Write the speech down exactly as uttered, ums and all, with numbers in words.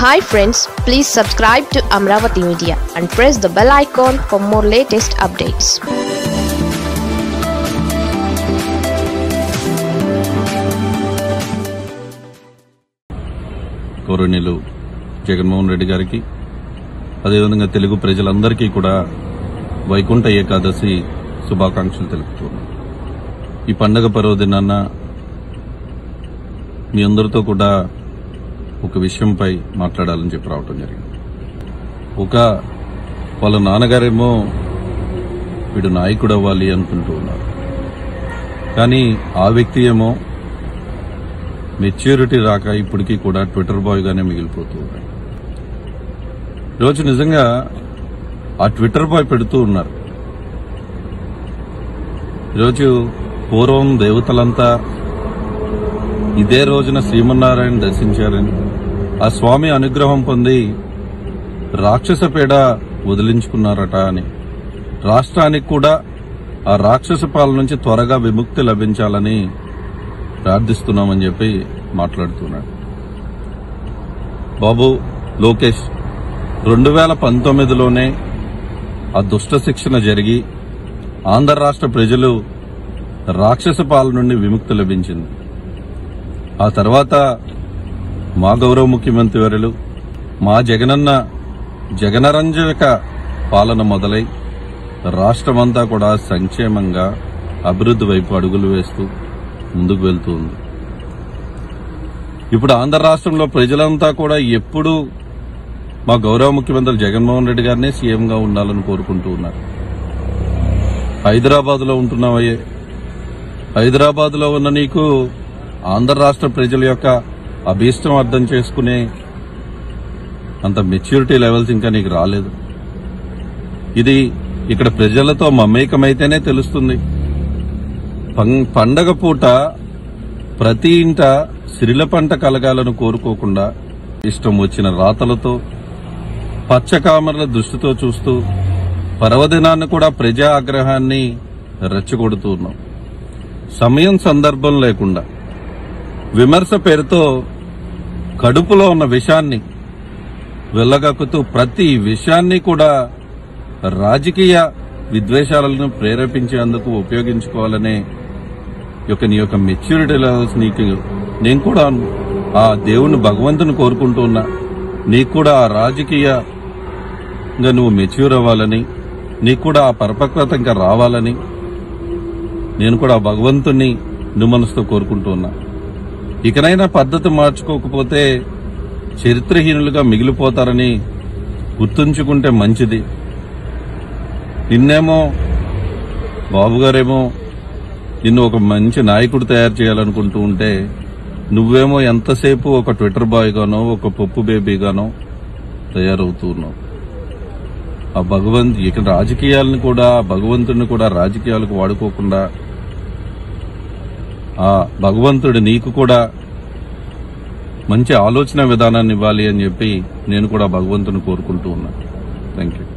Hi friends, please subscribe to Amravati Media and press the bell icon for more latest updates. గౌరవనీయులు జగన్మోహన్ రెడ్డి గారికి అదేవిధంగా తెలుగు ప్రజలందరికీ కూడా వైకుంఠ ఏకాదశి శుభాకాంక్షలు తెలుపుతున్నాను. ఈ పండగ పర్వదినాన మీ అందరితో కూడా ఒక విషయంపై మాట్లాడాలని చెప్పి రావటం జరిగింది. ఒక వాళ్ళ నాన్నగారేమో వీడు నాయకుడు అవ్వాలి అనుకుంటూ ఉన్నారు, కానీ ఆ వ్యక్తి ఏమో మెచ్యూరిటీ రాక ఇప్పటికీ కూడా ట్విట్టర్ బాయ్ గానే మిగిలిపోతూ ఉన్నారు. ఈరోజు నిజంగా ఆ ట్విట్టర్ బాయ్ పెడుతూ ఉన్నారు. ఈరోజు పూర్వం దేవతలంతా ఇదే రోజున శ్రీమన్నారాయణ దర్శించారని, ఆ స్వామి అనుగ్రహం పొంది రాక్షస పీడ వదిలించుకున్నారట అని, రాష్ట్రానికి కూడా ఆ రాక్షస పాలన నుంచి త్వరగా విముక్తి లభించాలని ప్రార్థిస్తున్నామని చెప్పి మాట్లాడుతున్నాడు. బాబు లోకేష్, రెండు వేల పంతొమ్మిదిలోనే ఆ దుష్ట శిక్షణ జరిగి ఆంధ్ర రాష్ట్ర ప్రజలు రాక్షస పాలన నుండి విముక్తి లభించింది. ఆ తర్వాత మా గౌరవ ముఖ్యమంత్రి వర్యులు మా జగనన్న జగనరంజక పాలన మొదలై రాష్ట్రమంతా కూడా సంక్షేమంగా అభివృద్ధి వైపు అడుగులు వేస్తూ ముందుకు వెళ్తూ ఉంది. ఇప్పుడు ఆంధ్ర రాష్ట్రంలో ప్రజలంతా కూడా ఎప్పుడూ మా గౌరవ ముఖ్యమంత్రి జగన్మోహన్ రెడ్డి గారినే సీఎంగా ఉండాలని కోరుకుంటూ ఉన్నారు. హైదరాబాద్ లో ఉంటున్నావయ్యే, హైదరాబాద్ లో ఉన్న నీకు ఆంధ్ర రాష్ట్ర ప్రజల యొక్క అభీష్టం అర్థం చేసుకునే అంత మెచ్యూరిటీ లెవెల్స్ ఇంకా నీకు రాలేదు. ఇది ఇక్కడ ప్రజలతో మమేకమైతేనే తెలుస్తుంది. పండగ పూట ప్రతి ఇంట సిరిల పంట కలగాలను కోరుకోకుండా ఇష్టం వచ్చిన రాతలతో పచ్చకామర్ల దృష్టితో చూస్తూ పర్వదినాన్ని కూడా ప్రజా ఆగ్రహాన్ని రెచ్చగొడుతూ ఉన్నాం. సమయం సందర్భం లేకుండా విమర్శ పేరుతో కడుపులో ఉన్న విషాన్ని వెళ్లగక్కుతూ ప్రతి విషయాన్ని కూడా రాజకీయ విద్వేషాలను ప్రేరేపించేందుకు ఉపయోగించుకోవాలనే యొక్క నీ యొక్క మెచ్యూరిటీ లెవెల్స్ నీకు నేను కూడా ఆ దేవుని భగవంతుని కోరుకుంటూ ఉన్నా. నీకు కూడా ఆ రాజకీయంగా నువ్వు మెచ్యూర్ అవ్వాలని, నీకు కూడా ఆ పరిపక్వత ఇంకా రావాలని నేను కూడా ఆ భగవంతుని నిమనసుతో కోరుకుంటూ ఉన్నా. ఇకనైనా పద్ధతి మార్చుకోకపోతే చరిత్రహీనులుగా మిగిలిపోతారని గుర్తుంచుకుంటే మంచిది. నిన్నేమో బాబుగారేమో నిన్ను ఒక మంచి నాయకుడు తయారు చేయాలనుకుంటూ ఉంటే నువ్వేమో ఎంతసేపు ఒక ట్విట్టర్ బాయ్ గానో ఒక పప్పు బేబీగానో తయారవుతూ ఉన్నావు. ఆ భగవంతు ఇక రాజకీయాలను కూడా భగవంతుడిని కూడా రాజకీయాలకు వాడుకోకుండా ఆ భగవంతుడు నీకు కూడా మంచి ఆలోచన విధానాన్ని ఇవ్వాలి అని చెప్పి నేను కూడా భగవంతుని కోరుకుంటూ ఉన్నా. Thank you.